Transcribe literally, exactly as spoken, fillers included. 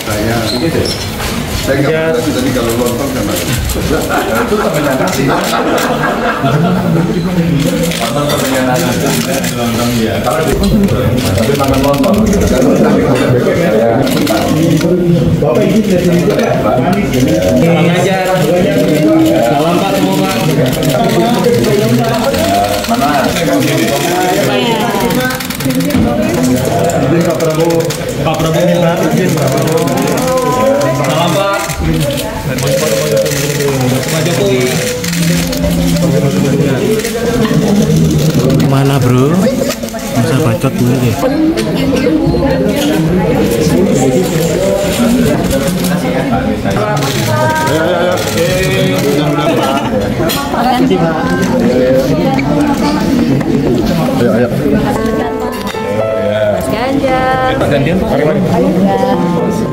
Saya ini deh. Saya nggak tahu tadi kalau lontong sama itu temennya nasi. Lontong temennya nasi. Lontong ya. Kalau di tapi makan lontong. Bapak ini dari Bang Ajar. Salam Pak semua Pak. mana? Ini Pak Prabowo. Pak Prabowo. Salam Pak. Pak Jokowi. Mana bro? Masa bacot dulu deh. Ayo, ayo. Mas Ganjar. Pak Ganjar Pak.